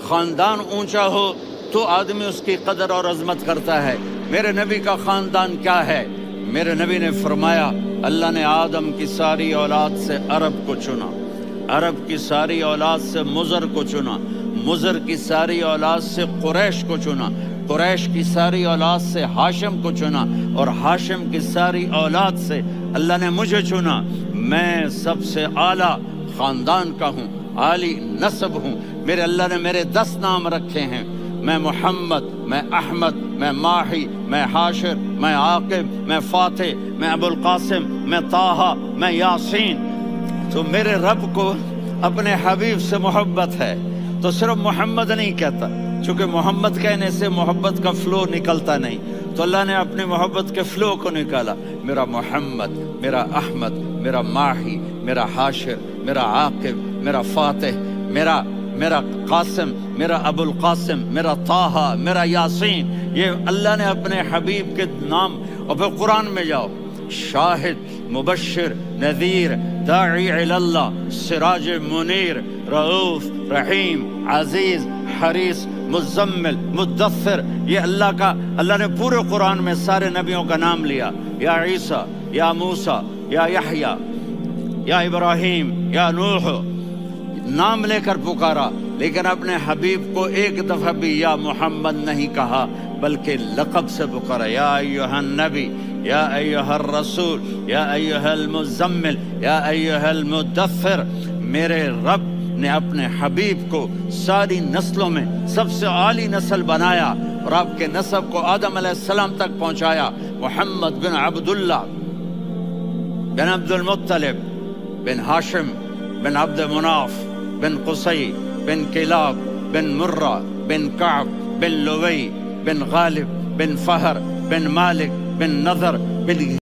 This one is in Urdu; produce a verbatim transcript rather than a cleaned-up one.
خاندان اونچا ہو تو آدمی اس کی قدر اور عظمت کرتا ہے۔ میرے نبی کا خاندان کیا ہے؟ میرے نبی نے فرمایا اللہ نے آدم کی ساری اولاد سے عرب کو چنا، عرب کی ساری اولاد سے مضر کو چنا، مضر کی ساری اولاد سے قریش کو چنا، قریش کی ساری اولاد سے ہاشم کو چنا، اور ہاشم کی ساری اولاد سے اللہ نے مجھے چنا۔ میں سب سے اعلیٰ خاندان کا ہوں، عالی نسب ہوں۔ میرے اللہ نے میرے دس نام رکھے ہیں، میں محمد، میں احمد، میں ماہی، میں حاشر، میں عاقب، میں فاتح، میں ابو القاسم، میں طٰہٰ، میں یاسین۔ تو میرے رب کو اپنے حبیب سے محبت ہے تو صرف محمد نہیں کہتا، چونکہ محمد کہنے سے محبت کا فلو نکلتا نہیں، تو اللہ نے اپنی محبت کے فلو کو نکالا۔ میرا محمد، میرا احمد، میرا ماہی، میرا حاشر، میرا عاقب، میرا فاتح، میرا میرا قاسم، میرا ابو القاسم، میرا طٰہٰ، میرا یاسین، یہ اللہ نے اپنے حبیب کے نام۔ اور پھر قرآن میں جاؤ، شاہد، مبشر، نذیر، داعی الی اللہ، سراج منیر، رؤوف، رحیم، عزیز، حریص، مزمل، مدثر، یہ اللہ کا، اللہ نے پورے قرآن میں سارے نبیوں کا نام لیا۔ یا عیسیٰ، یا موسیٰ، یا یحییٰ، یا ابراہیم، یا نوح، نام لے کر پکارا، لیکن اپنے حبیب کو ایک دفعہ بھی یا محمد نہیں کہا، بلکہ لقب سے پکارا، یا ایھا النبی، یا ایھا الرسول، یا ایھا المزمل، یا ایھا المدثر۔ میرے رب نے اپنے حبیب کو ساری نسلوں میں سب سے عالی نسل بنایا اور آپ کے نسب کو آدم علیہ السلام تک پہنچایا۔ محمد بن عبداللہ بن عبد المطلب بن ہاشم بن عبد مناف بن قصی بن کلاب بن مرہ بن کعب بن لوی بن غالب بن فہر بن مالک بن نضر بن